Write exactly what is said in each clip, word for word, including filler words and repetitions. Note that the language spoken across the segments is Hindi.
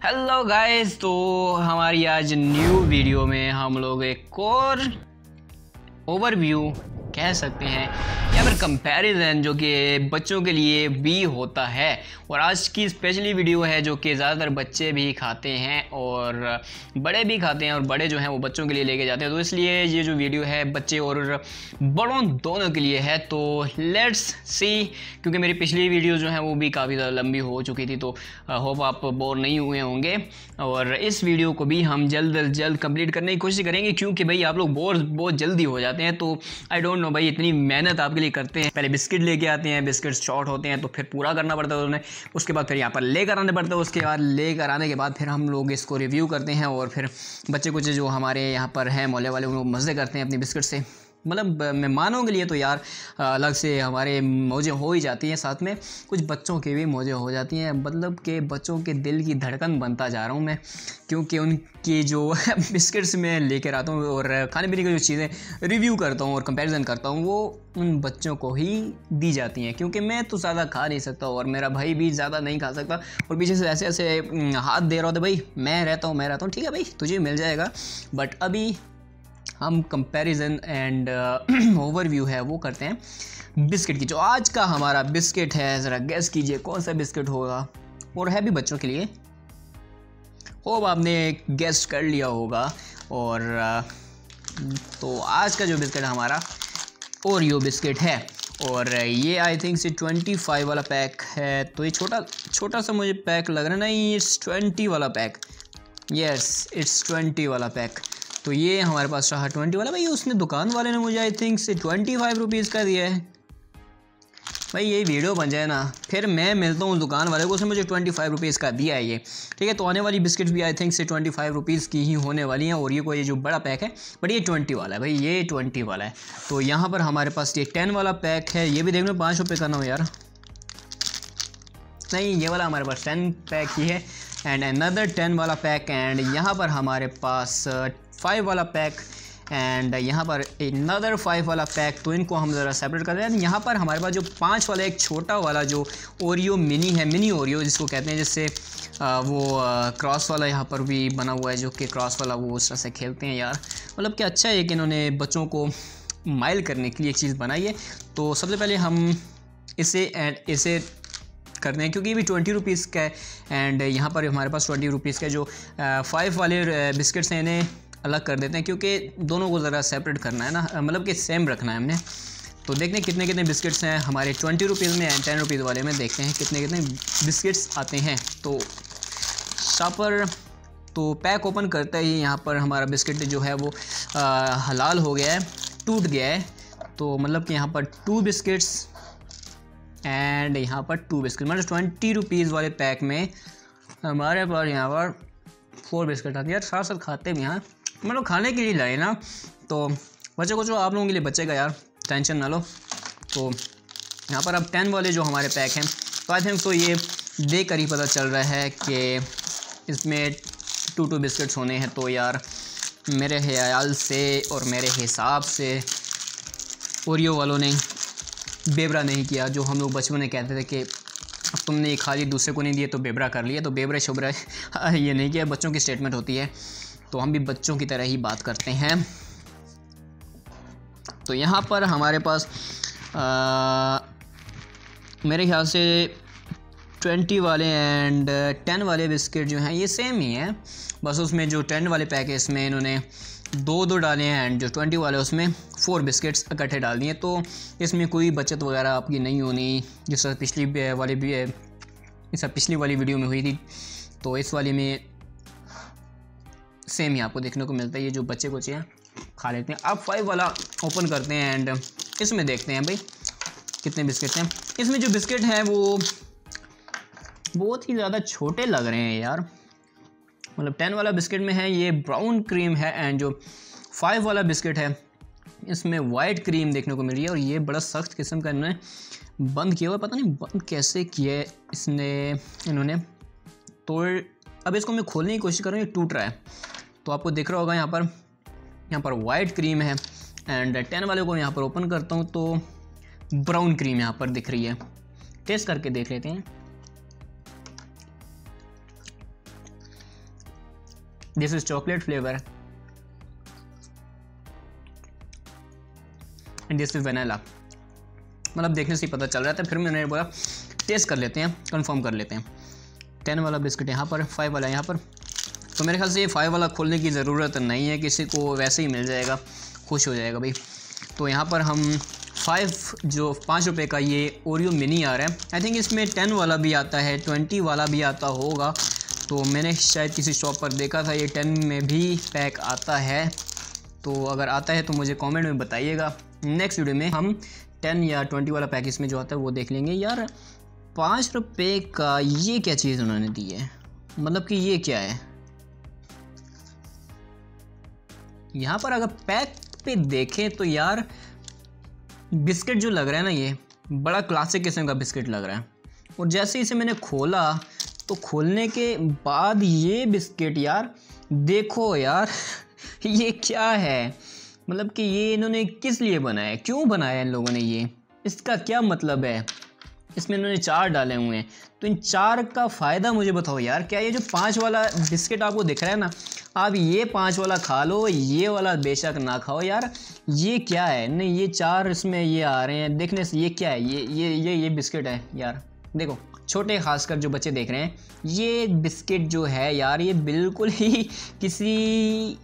हेलो गाइस, तो हमारी आज न्यू वीडियो में हम लोग एक और ओवरव्यू कह सकते हैं या फिर कंपैरिजन जो कि बच्चों के लिए भी होता है। और आज की स्पेशली वीडियो है जो कि ज़्यादातर बच्चे भी खाते हैं और बड़े भी खाते हैं, और बड़े जो हैं वो बच्चों के लिए लेके जाते हैं। तो इसलिए ये जो वीडियो है बच्चे और बड़ों दोनों के लिए है। तो लेट्स सी, क्योंकि मेरी पिछली वीडियो जो है वो भी काफ़ी ज़्यादा लंबी हो चुकी थी, तो होप आप बोर नहीं हुए होंगे। और इस वीडियो को भी हम जल्द अज जल्द कंप्लीट करने की कोशिश करेंगे, क्योंकि भाई आप लोग बोर बहुत जल्दी हो जाते हैं। तो आई डोंट नो भाई, इतनी मेहनत आपके लिए करते हैं, पहले बिस्किट लेके आते हैं, बिस्किट शॉर्ट होते हैं तो फिर पूरा करना पड़ता है उन्हें, उसके बाद फिर यहाँ पर लेकर आने पड़ता है, उसके बाद लेकर आने के बाद फिर हम लोग इसको रिव्यू करते हैं। और फिर बच्चे कुछ जो हमारे यहाँ पर हैं मोहल्ले वाले, उन लोग मज़े करते हैं अपनी बिस्किट से। मतलब मेहमानों के लिए तो यार अलग से हमारे मौजें हो ही जाती हैं, साथ में कुछ बच्चों की भी मौजें हो जाती हैं। मतलब कि बच्चों के दिल की धड़कन बनता जा रहा हूँ मैं, क्योंकि उनकी जो बिस्किट्स मैं लेकर आता हूँ और खाने पीने की जो चीज़ें रिव्यू करता हूँ और कंपैरिजन करता हूँ वो उन बच्चों को ही दी जाती हैं, क्योंकि मैं तो ज़्यादा खा नहीं सकता और मेरा भाई भी ज़्यादा नहीं खा सकता। और पीछे से ऐसे ऐसे हाथ दे रहा होता, भाई मैं रहता हूँ मैं रहता हूँ ठीक है भाई, तुझे मिल जाएगा। बट अभी हम कंपैरिजन एंड ओवरव्यू है वो करते हैं बिस्किट की। जो आज का हमारा बिस्किट है, ज़रा गेस कीजिए कौन सा बिस्किट होगा, और है भी बच्चों के लिए। होप आपने गेस कर लिया होगा। और तो आज का जो बिस्किट हमारा ओरियो बिस्किट है, और ये I think so twenty five वाला पैक है। तो ये छोटा छोटा सा मुझे पैक लग रहा है, नहीं इट्स ट्वेंटी वाला पैक, यस इट्स ट्वेंटी वाला पैक। तो ये हमारे पास रहा ट्वेंटी वाला। भाई उसने दुकान वाले ने मुझे I think so twenty five rupees का दिया है। भाई ये वीडियो बन जाए ना, फिर मैं मिलता हूँ दुकान वाले को, उसने मुझे ट्वेंटी फाइव रुपीज़ का दिया है ये, ठीक है। तो आने वाली बिस्किट्स भी I think so twenty five rupees की ही होने वाली हैं। और ये कोई जो बड़ा पैक है, बट ये ट्वेंटी वाला है भाई, ये ट्वेंटी वाला है। तो यहाँ पर हमारे पास ये टेन वाला पैक है, ये भी देख लो पाँच रुपये का ना हो यार, नहीं ये वाला हमारे पास टेन पैक ही है, एंड अनदर टेन वाला पैक। एंड यहाँ पर हमारे पास फाइव वाला पैक, एंड यहाँ पर अनदर फाइव वाला पैक। तो इनको हम ज़रा सेपरेट कर रहे हैं। यहाँ पर हमारे पास जो पाँच वाला एक छोटा वाला जो ओरियो मिनी है, मिनी ओरियो जिसको कहते हैं, जिससे वो क्रॉस वाला यहाँ पर भी बना हुआ है, जो कि क्रॉस वाला वो उस तरह से खेलते हैं यार। मतलब कि अच्छा है कि इन्होंने बच्चों को माइल करने के लिए एक चीज़ बनाई है। तो सबसे पहले हम इसे एंड इसे करते हैं, क्योंकि ये भी ट्वेंटी रुपीज़ का है, एंड यहाँ पर हमारे पास ट्वेंटी रुपीज़ का जो फाइव वाले बिस्किट्स हैं इन्हें अलग कर देते हैं, क्योंकि दोनों को ज़रा सेपरेट करना है ना, मतलब कि सेम रखना है हमने। तो देखते हैं कितने कितने बिस्किट्स हैं हमारे ट्वेंटी रुपीज़ में एंड टेन रुपीज़ वाले में, देखते हैं कितने कितने बिस्किट्स आते हैं। तो शॉपर तो पैक ओपन करते ही यहाँ पर हमारा बिस्किट जो है वो आ, हलाल हो गया है, टूट गया है। तो मतलब कि यहाँ पर टू बिस्किट्स एंड यहाँ पर टू बिस्किट, मतलब ट्वेंटी रुपीज़ वाले पैक में हमारे पास यहाँ पर फोर बिस्किट आते हैं। यार साथ साथ खाते भी हैं, मतलब खाने के लिए लाए ना, तो बच्चे को जो आप लोगों के लिए बचेगा यार, टेंशन ना लो। तो यहाँ पर अब टेन वाले जो हमारे पैक हैं, तो आई थिंक तो ये देख कर ही पता चल रहा है कि इसमें टू टू बिस्किट्स होने हैं। तो यार मेरे ख्याल से और मेरे हिसाब से ओरियो वालों ने बेबरा नहीं किया, जो हम लोग बचपन में कहते थे कि अब तुमने ये खा ली दूसरे को नहीं दिए तो बेबरा कर लिया। तो बेबरा शुबरा ये नहीं किया, बच्चों की स्टेटमेंट होती है, तो हम भी बच्चों की तरह ही बात करते हैं। तो यहाँ पर हमारे पास आ, मेरे ख्याल से ट्वेंटी वाले एंड टेन वाले बिस्किट जो हैं ये सेम ही हैं, बस उसमें जो टेन वाले पैक है इसमें इन्होंने दो दो डाले हैं, एंड जो ट्वेंटी वाले उसमें फ़ोर बिस्किट्स इकट्ठे डाल दिए। तो इसमें कोई बचत वगैरह आपकी नहीं होनी, जिस तरह पिछली वाली भी इस पिछली वाली वीडियो में हुई थी। तो इस वाली में सेम ही आपको देखने को मिलता है, ये जो बच्चे को चाहिए खा लेते हैं। अब फाइव वाला ओपन करते हैं एंड इसमें देखते हैं भाई कितने बिस्किट हैं। इसमें जो बिस्किट हैं वो बहुत ही ज़्यादा छोटे लग रहे हैं यार, मतलब टेन वाला बिस्किट में है ये ब्राउन क्रीम है, एंड जो फाइव वाला बिस्किट है इसमें वाइट क्रीम देखने को मिल रही है। और ये बड़ा सख्त किस्म का इन्होंने बंद किया हुआ, पता नहीं बंद कैसे किया है इसने इन्होंने। तो अब इसको मैं खोलने की कोशिश कर रहा हूँ, ये टूट रहा है। तो आपको दिख रहा होगा यहाँ पर यहाँ पर वाइट क्रीम है, एंड टेन वाले को यहाँ पर ओपन करता हूँ तो ब्राउन क्रीम यहाँ पर दिख रही है। टेस्ट करके देख लेते हैं। This is chocolate flavour and this is vanilla. मतलब देखने से ही पता चल रहा था, फिर मैंने बोला टेस्ट कर लेते हैं, कंफर्म कर लेते हैं। टेन वाला बिस्किट यहाँ पर, फाइव वाला यहाँ पर। तो मेरे ख्याल से ये फाइव वाला खोलने की ज़रूरत नहीं है, किसी को वैसे ही मिल जाएगा, खुश हो जाएगा भाई। तो यहाँ पर हम फाइव जो पाँच रुपये का ये ओरियो मिनी आ रहा है। आई थिंक इसमें टेन वाला भी आता है, ट्वेंटी वाला भी आता होगा। तो मैंने शायद किसी शॉप पर देखा था ये टेन में भी पैक आता है। तो अगर आता है तो मुझे कमेंट में बताइएगा। नेक्स्ट वीडियो में हम टेन या ट्वेंटी वाला पैक इसमें जो आता है वो देख लेंगे। यार पाँच रुपये का ये क्या चीज़ उन्होंने दी है, मतलब कि ये क्या है। यहाँ पर अगर पैक पे देखें तो यार बिस्किट जो लग रहा है ना, ये बड़ा क्लासिक किस्म का बिस्किट लग रहा है। और जैसे इसे मैंने खोला तो खोलने के बाद ये बिस्किट यार देखो यार ये क्या है, मतलब कि ये इन्होंने किस लिए बनाया, क्यों बनाया इन लोगों ने, ये इसका क्या मतलब है। इसमें इन्होंने चार डाले हुए हैं, तो इन चार का फ़ायदा मुझे बताओ यार। क्या ये जो पाँच वाला बिस्किट आपको दिख रहा है ना, आप ये पाँच वाला खा लो, ये वाला बेशक ना खाओ यार। ये क्या है, नहीं ये चार इसमें ये आ रहे हैं देखने से, ये क्या है, ये ये ये ये बिस्किट है यार। देखो छोटे खासकर जो बच्चे देख रहे हैं, ये बिस्किट जो है यार ये बिल्कुल ही किसी,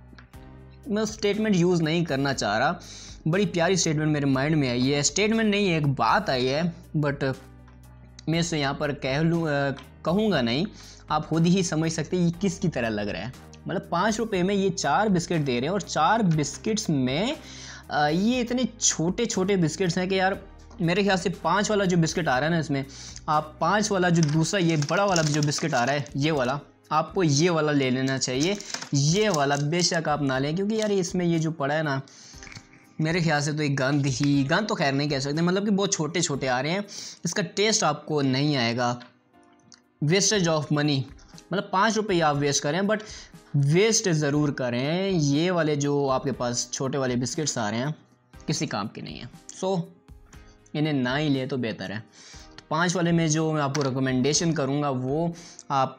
मैं स्टेटमेंट यूज़ नहीं करना चाह रहा, बड़ी प्यारी स्टेटमेंट मेरे माइंड में आई है। स्टेटमेंट नहीं है, एक बात आई है, बट मैं इसे यहाँ पर कह लूँ कहूँगा नहीं, आप खुद ही समझ सकते हैं ये किस की तरह लग रहा है। मतलब पाँच रुपये में ये चार बिस्किट दे रहे हैं और चार बिस्किट्स में आ, ये इतने छोटे छोटे बिस्किट्स हैं कि यार मेरे ख्याल से पाँच वाला जो बिस्किट आ रहा है ना, इसमें आप पाँच वाला जो दूसरा ये बड़ा वाला जो बिस्किट आ रहा है, ये वाला आपको ये वाला ले लेना चाहिए। ये वाला बेशक आप ना लें, क्योंकि यार इसमें ये जो पड़ा है ना, मेरे ख्याल से तो एक गंद ही, गंद तो खैर नहीं कह सकते, मतलब कि बहुत छोटे छोटे आ रहे हैं। इसका टेस्ट आपको नहीं आएगा, वेस्टेज ऑफ मनी। मतलब पाँच रुपये आप वेस्ट करें, बट वेस्ट ज़रूर करें। ये वाले जो आपके पास छोटे वाले बिस्किट्स आ रहे हैं किसी काम के नहीं है, सो इन्हें ना ही ले तो बेहतर है। तो पाँच वाले में जो मैं आपको रिकमेंडेशन करूँगा वो आप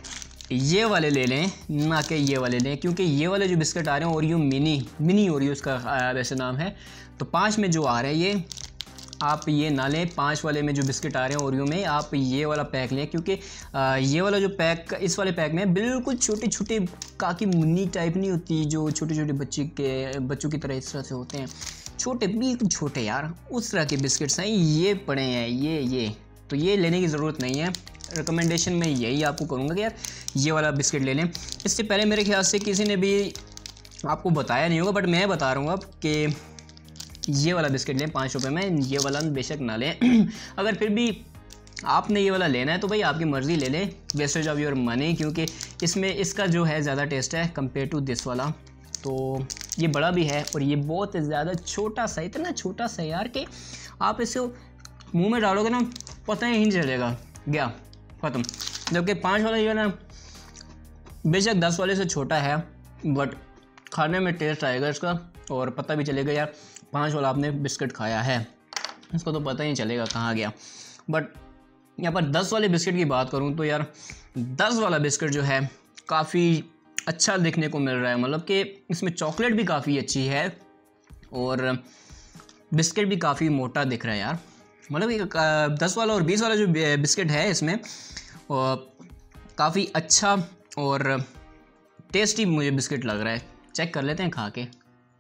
ये वाले ले लें, ना कि ये वाले लें, क्योंकि ये वाले जो बिस्किट आ रहे हैं ओरियो मिनी मिनी ओरियो इसका वैसे नाम है। तो पाँच में जो आ रहे हैं ये आप ये ना लें। पाँच वाले में जो बिस्किट आ रहे हैं ओरियो में आप ये वाला पैक लें, क्योंकि ये वाला जो पैक इस वाले पैक में बिल्कुल छोटे छोटे काकी मुन्नी टाइप नहीं होती, जो छोटे छोटे बच्चे के बच्चों की तरह इस तरह से होते हैं, छोटे बिल्कुल छोटे यार, उस तरह के बिस्किट्स हैं ये पड़े हैं। ये ये तो ये लेने की ज़रूरत नहीं है। रिकमेंडेशन में यही आपको करूँगा कि यार ये वाला बिस्किट ले लें। इससे पहले मेरे ख्याल से किसी ने भी आपको बताया नहीं होगा, बट मैं बता रहा हूँ अब कि ये वाला बिस्किट लें पाँच रुपये में, ये वाला बेशक ना लें। अगर फिर भी आपने ये वाला लेना है तो भाई आपकी मर्ज़ी ले लें, वेस्टेज ऑफ योर मनी, क्योंकि इसमें इसका जो है ज़्यादा टेस्ट है कंपेयर टू दिस वाला। तो ये बड़ा भी है और ये बहुत ज़्यादा छोटा सा, इतना छोटा सा यार कि आप इसे मुंह में डालोगे ना पता ही नहीं चलेगा, गया ख़त्म। जबकि पाँच वाला जो है ना बेशक दस वाले से छोटा है, बट खाने में टेस्ट आएगा इसका और पता भी चलेगा यार पाँच वाला आपने बिस्किट खाया है, इसको तो पता ही नहीं चलेगा कहाँ गया। बट यहाँ पर दस वाले बिस्किट की बात करूँ तो यार दस वाला बिस्किट जो है काफ़ी अच्छा देखने को मिल रहा है, मतलब कि इसमें चॉकलेट भी काफ़ी अच्छी है और बिस्किट भी काफ़ी मोटा दिख रहा है यार। मतलब दस वाला और बीस वाला जो बिस्किट है इसमें काफ़ी अच्छा और टेस्टी मुझे बिस्किट लग रहा है। चेक कर लेते हैं खा के।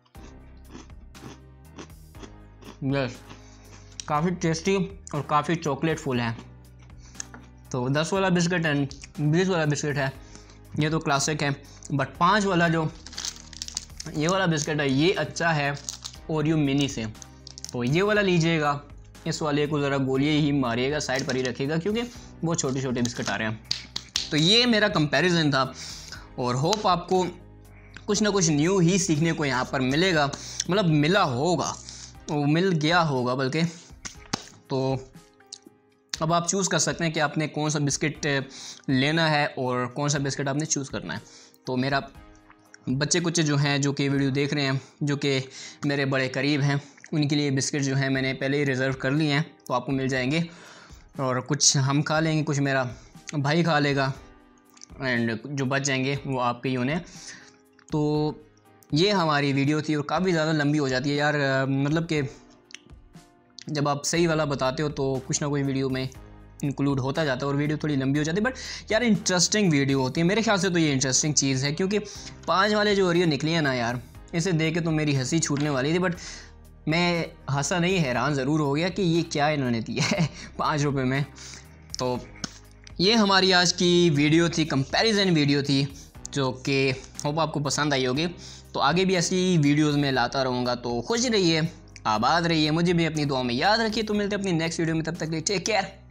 यस, काफ़ी टेस्टी और काफ़ी चॉकलेट फुल है। तो दस वाला बिस्किट एंड बीस वाला बिस्किट है ये तो क्लासिक है, बट पाँच वाला जो ये वाला बिस्किट है ये अच्छा है ओरियो मिनी से। तो ये वाला लीजिएगा, इस वाले को ज़रा गोलियाँ ही मारिएगा, साइड पर ही रखिएगा, क्योंकि बहुत छोटे छोटे बिस्किट आ रहे हैं। तो ये मेरा कंपैरिजन था और होप आपको कुछ ना कुछ न्यू ही सीखने को यहाँ पर मिलेगा, मतलब मिला होगा, वो मिल गया होगा बल्कि। तो अब आप चूज़ कर सकते हैं कि आपने कौन सा बिस्किट लेना है और कौन सा बिस्किट आपने चूज़ करना है। तो मेरा बच्चे कुच्चे जो हैं जो कि वीडियो देख रहे हैं, जो कि मेरे बड़े करीब हैं, उनके लिए बिस्किट जो है मैंने पहले ही रिज़र्व कर लिए हैं, तो आपको मिल जाएंगे। और कुछ हम खा लेंगे, कुछ मेरा भाई खा लेगा, एंड जो बच जाएंगे वो आपके ही होने। तो ये हमारी वीडियो थी और काफ़ी ज़्यादा लंबी हो जाती है यार, मतलब कि जब आप सही वाला बताते हो तो कुछ ना कोई वीडियो में इंक्लूड होता जाता है और वीडियो थोड़ी लंबी हो जाती है, बट यार इंटरेस्टिंग वीडियो होती है मेरे ख्याल से। तो ये इंटरेस्टिंग चीज़ है क्योंकि पाँच वाले जो ओरियो निकली है ना यार, इसे देख के तो मेरी हंसी छूटने वाली थी, बट मैं हंसा नहीं, हैरान ज़रूर हो गया कि ये क्या इन्होंने दिया है पाँच रुपये में। तो ये हमारी आज की वीडियो थी, कंपैरिजन वीडियो थी, जो कि होप आपको पसंद आई होगी। तो आगे भी ऐसी वीडियोस में लाता रहूँगा, तो खुश रहिए, आबाद रहिए, मुझे भी अपनी दुआ में याद रखिए। तो मिलते हैं अपनी नेक्स्ट वीडियो में, तब तक के लिए टेक केयर।